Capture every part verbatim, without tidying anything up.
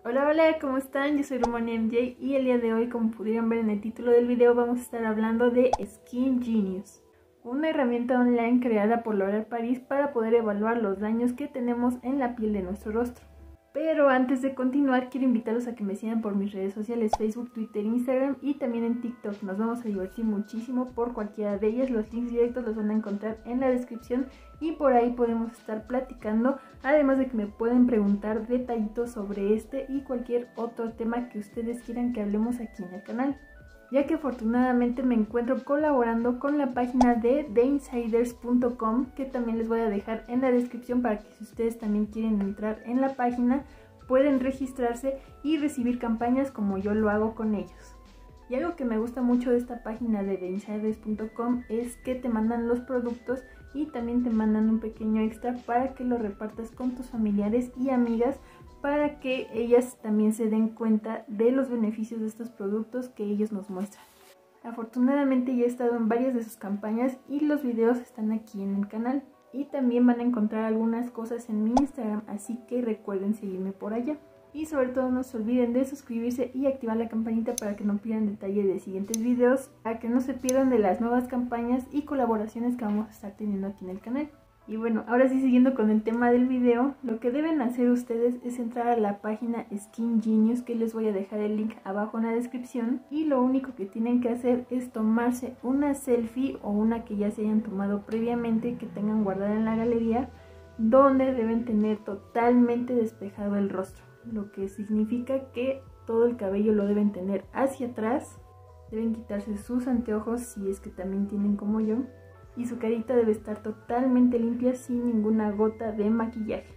Hola, hola, ¿cómo están? Yo soy Romani M J y el día de hoy, como pudieron ver en el título del video, vamos a estar hablando de Skin Genius, una herramienta online creada por L'Oréal Paris para poder evaluar los daños que tenemos en la piel de nuestro rostro. Pero antes de continuar, quiero invitarlos a que me sigan por mis redes sociales, Facebook, Twitter, Instagram y también en TikTok. Nos vamos a divertir muchísimo por cualquiera de ellas. Los links directos los van a encontrar en la descripción y por ahí podemos estar platicando. Además de que me pueden preguntar detallitos sobre este y cualquier otro tema que ustedes quieran que hablemos aquí en el canal. Ya que afortunadamente me encuentro colaborando con la página de the insiders punto com, que también les voy a dejar en la descripción para que si ustedes también quieren entrar en la página pueden registrarse y recibir campañas como yo lo hago con ellos. Y algo que me gusta mucho de esta página de the insiders punto com es que te mandan los productos y también te mandan un pequeño extra para que lo repartas con tus familiares y amigas, para que ellas también se den cuenta de los beneficios de estos productos que ellos nos muestran. Afortunadamente ya he estado en varias de sus campañas y los videos están aquí en el canal. Y también van a encontrar algunas cosas en mi Instagram, así que recuerden seguirme por allá. Y sobre todo no se olviden de suscribirse y activar la campanita para que no pierdan detalle de siguientes videos, para que no se pierdan de las nuevas campañas y colaboraciones que vamos a estar teniendo aquí en el canal. Y bueno, ahora sí, siguiendo con el tema del video, lo que deben hacer ustedes es entrar a la página Skin Genius, que les voy a dejar el link abajo en la descripción, y lo único que tienen que hacer es tomarse una selfie o una que ya se hayan tomado previamente, que tengan guardada en la galería, donde deben tener totalmente despejado el rostro, lo que significa que todo el cabello lo deben tener hacia atrás, deben quitarse sus anteojos si es que también tienen como yo, y su carita debe estar totalmente limpia sin ninguna gota de maquillaje.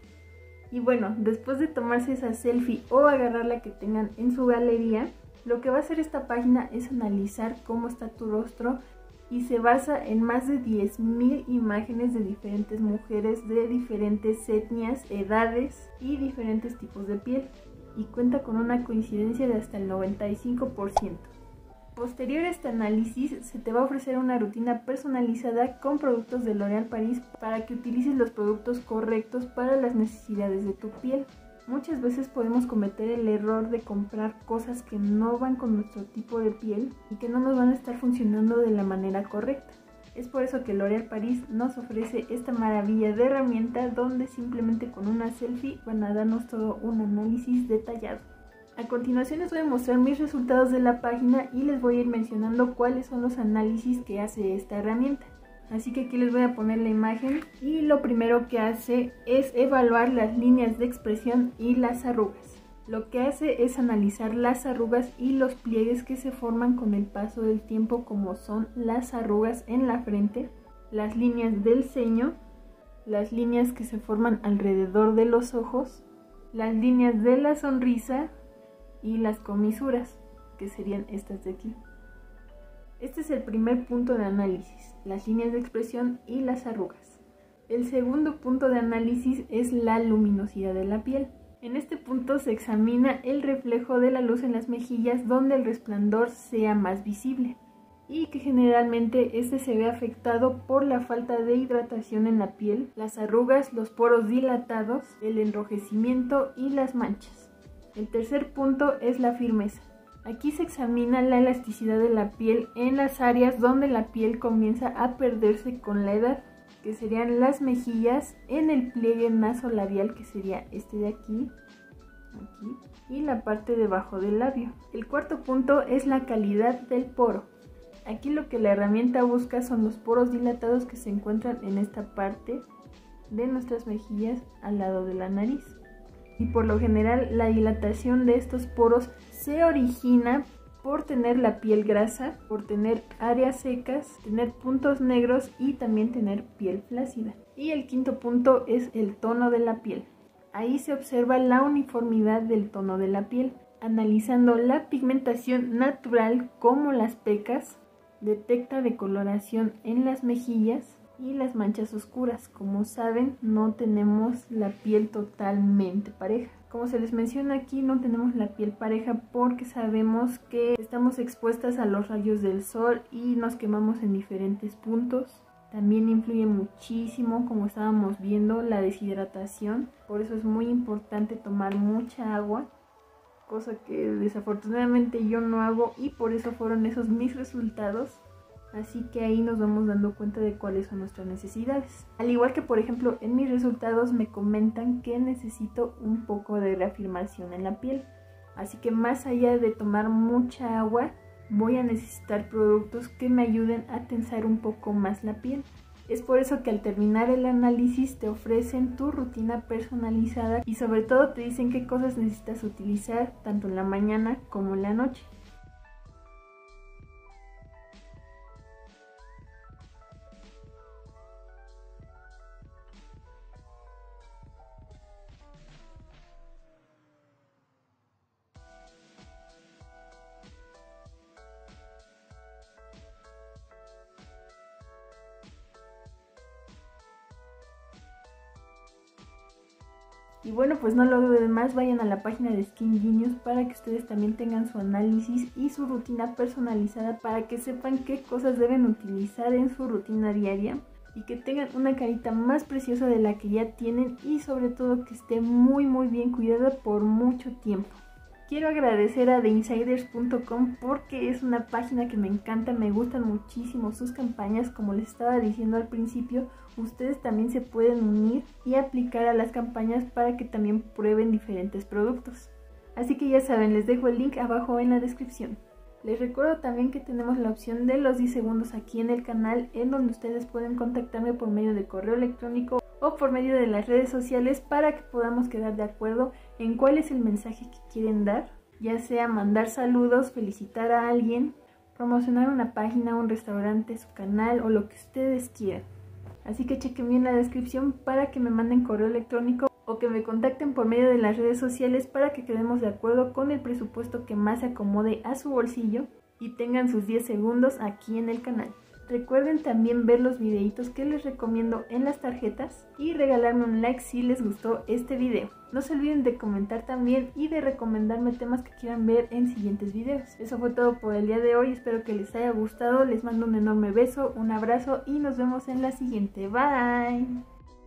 Y bueno, después de tomarse esa selfie o agarrar la que tengan en su galería, lo que va a hacer esta página es analizar cómo está tu rostro y se basa en más de diez mil imágenes de diferentes mujeres de diferentes etnias, edades y diferentes tipos de piel, y cuenta con una coincidencia de hasta el noventa y cinco por ciento. Posterior a este análisis, se te va a ofrecer una rutina personalizada con productos de L'Oréal Paris para que utilices los productos correctos para las necesidades de tu piel. Muchas veces podemos cometer el error de comprar cosas que no van con nuestro tipo de piel y que no nos van a estar funcionando de la manera correcta. Es por eso que L'Oréal Paris nos ofrece esta maravilla de herramienta, donde simplemente con una selfie van a darnos todo un análisis detallado. A continuación les voy a mostrar mis resultados de la página y les voy a ir mencionando cuáles son los análisis que hace esta herramienta. Así que aquí les voy a poner la imagen, y lo primero que hace es evaluar las líneas de expresión y las arrugas. Lo que hace es analizar las arrugas y los pliegues que se forman con el paso del tiempo, como son las arrugas en la frente, las líneas del ceño, las líneas que se forman alrededor de los ojos, las líneas de la sonrisa y las comisuras, que serían estas de aquí. Este es el primer punto de análisis, las líneas de expresión y las arrugas. El segundo punto de análisis es la luminosidad de la piel. En este punto se examina el reflejo de la luz en las mejillas, donde el resplandor sea más visible, y que generalmente este se ve afectado por la falta de hidratación en la piel, las arrugas, los poros dilatados, el enrojecimiento y las manchas. El tercer punto es la firmeza. Aquí se examina la elasticidad de la piel en las áreas donde la piel comienza a perderse con la edad, que serían las mejillas, en el pliegue nasolabial, que sería este de aquí, aquí, y la parte debajo del labio. El cuarto punto es la calidad del poro. Aquí lo que la herramienta busca son los poros dilatados que se encuentran en esta parte de nuestras mejillas al lado de la nariz. Y por lo general la dilatación de estos poros se origina por tener la piel grasa, por tener áreas secas, tener puntos negros y también tener piel flácida. Y el quinto punto es el tono de la piel. Ahí se observa la uniformidad del tono de la piel, analizando la pigmentación natural como las pecas, detecta decoloración en las mejillas y las manchas oscuras. Como saben, no tenemos la piel totalmente pareja. Como se les menciona aquí, no tenemos la piel pareja porque sabemos que estamos expuestas a los rayos del sol y nos quemamos en diferentes puntos. También influye muchísimo, como estábamos viendo, la deshidratación. Por eso es muy importante tomar mucha agua. cosa que desafortunadamente yo no hago y por eso fueron esos mis resultados. Así que ahí nos vamos dando cuenta de cuáles son nuestras necesidades. Al igual que por ejemplo en mis resultados me comentan que necesito un poco de reafirmación en la piel. Así que más allá de tomar mucha agua, voy a necesitar productos que me ayuden a tensar un poco más la piel. Es por eso que al terminar el análisis te ofrecen tu rutina personalizada y sobre todo te dicen qué cosas necesitas utilizar tanto en la mañana como en la noche. Y bueno, pues no lo de más, vayan a la página de Skin Genius para que ustedes también tengan su análisis y su rutina personalizada para que sepan qué cosas deben utilizar en su rutina diaria y que tengan una carita más preciosa de la que ya tienen y sobre todo que esté muy muy bien cuidada por mucho tiempo. Quiero agradecer a the insiders punto com porque es una página que me encanta, me gustan muchísimo sus campañas. Como les estaba diciendo al principio, ustedes también se pueden unir y aplicar a las campañas para que también prueben diferentes productos. Así que ya saben, les dejo el link abajo en la descripción. Les recuerdo también que tenemos la opción de los diez segundos aquí en el canal, en donde ustedes pueden contactarme por medio de correo electrónico o por medio de las redes sociales para que podamos quedar de acuerdo en cuál es el mensaje que quieren dar, ya sea mandar saludos, felicitar a alguien, promocionar una página, un restaurante, su canal o lo que ustedes quieran. Así que chequen bien la descripción para que me manden correo electrónico o que me contacten por medio de las redes sociales para que quedemos de acuerdo con el presupuesto que más se acomode a su bolsillo y tengan sus diez segundos aquí en el canal. Recuerden también ver los videitos que les recomiendo en las tarjetas y regalarme un like si les gustó este video. No se olviden de comentar también y de recomendarme temas que quieran ver en siguientes videos. Eso fue todo por el día de hoy, espero que les haya gustado, les mando un enorme beso, un abrazo y nos vemos en la siguiente. Bye.